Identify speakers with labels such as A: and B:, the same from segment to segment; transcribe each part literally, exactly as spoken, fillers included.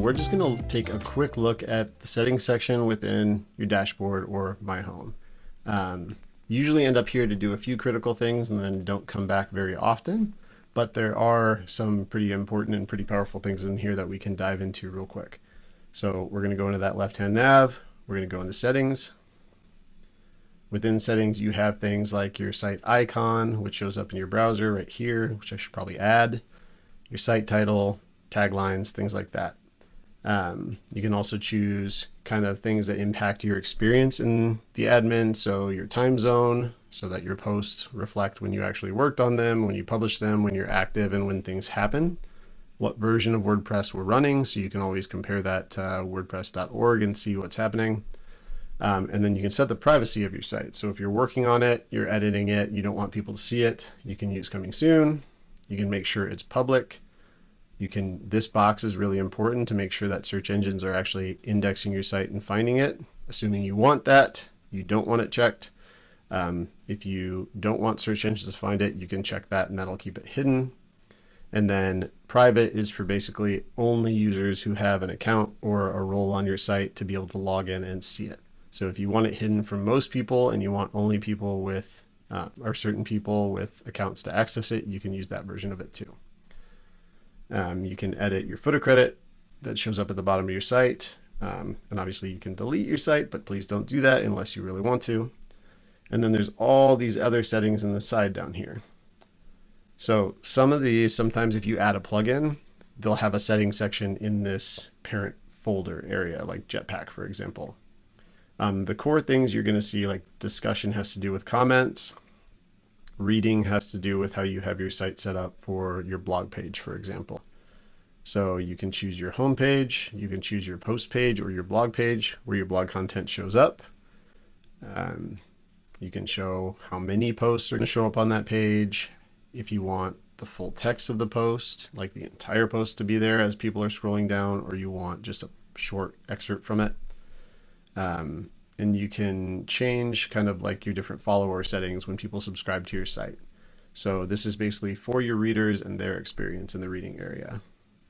A: we're just going to take a quick look at the settings section within your dashboard or My Home. Um, usually end up here to do a few critical things and then don't come back very often, but there are some pretty important and pretty powerful things in here that we can dive into real quick. So we're going to go into that left-hand nav. We're going to go into settings. Within settings, you have things like your site icon, which shows up in your browser right here, which I should probably add, your site title, taglines, things like that. Um, you can also choose kind of things that impact your experience in the admin. So your time zone, so that your posts reflect when you actually worked on them, when you publish them, when you're active, and when things happen. What version of WordPress we're running, so you can always compare that to WordPress dot org and see what's happening. Um, and then you can set the privacy of your site. So if you're working on it, you're editing it, you don't want people to see it, you can use coming soon. You can make sure it's public. You can, this box is really important to make sure that search engines are actually indexing your site and finding it, assuming you want that. You don't want it checked. Um, if you don't want search engines to find it, you can check that and that'll keep it hidden. And then private is for basically only users who have an account or a role on your site to be able to log in and see it. So if you want it hidden from most people and you want only people with, uh, or certain people with accounts to access it, you can use that version of it too. Um, you can edit your footer credit that shows up at the bottom of your site. Um, and obviously you can delete your site, but please don't do that unless you really want to. And then there's all these other settings in the side down here. So some of these, sometimes if you add a plugin, they'll have a settings section in this parent folder area, like Jetpack, for example. Um, the core things you're going to see, like discussion, has to do with comments. Reading has to do with how you have your site set up for your blog page, for example. So you can choose your home page, you can choose your post page or your blog page where your blog content shows up. Um, you can show how many posts are going to show up on that page. If you want the full text of the post, like the entire post to be there as people are scrolling down, or you want just a short excerpt from it. Um, and you can change kind of like your different follower settings when people subscribe to your site. So this is basically for your readers and their experience in the reading area.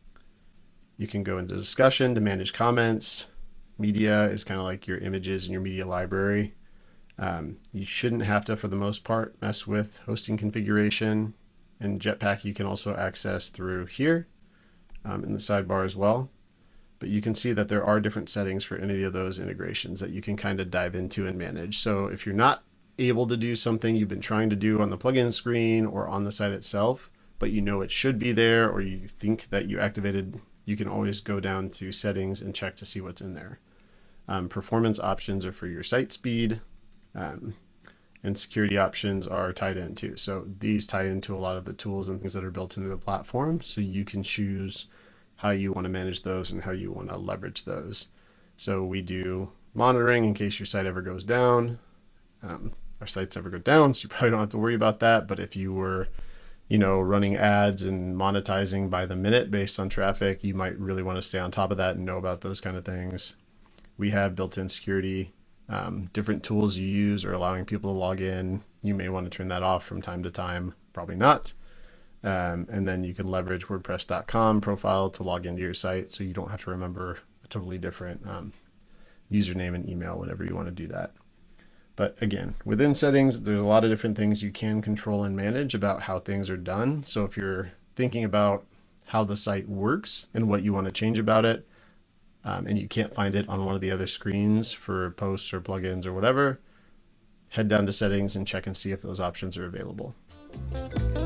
A: You can go into discussion to manage comments. Media is kind of like your images and your media library. Um, you shouldn't have to, for the most part, mess with hosting configuration. And Jetpack you can also access through here um, in the sidebar as well. But you can see that there are different settings for any of those integrations that you can kind of dive into and manage. So if you're not able to do something you've been trying to do on the plugin screen or on the site itself, but you know it should be there, or you think that you activated, you can always go down to settings and check to see what's in there. Um, performance options are for your site speed, um, and security options are tied in too. So these tie into a lot of the tools and things that are built into the platform. So you can choose how you want to manage those and how you want to leverage those. So we do monitoring in case your site ever goes down. Um, our sites ever go down, so you probably don't have to worry about that. But if you were, you know, running ads and monetizing by the minute based on traffic, you might really want to stay on top of that and know about those kind of things. We have built-in security. Um, different tools you use are allowing people to log in. You may want to turn that off from time to time, probably not. Um, and then you can leverage WordPress dot com profile to log into your site, so you don't have to remember a totally different um, username and email whenever you want to do that. But again, within settings, there's a lot of different things you can control and manage about how things are done. So if you're thinking about how the site works and what you want to change about it, um, and you can't find it on one of the other screens for posts or plugins or whatever, head down to settings and check and see if those options are available.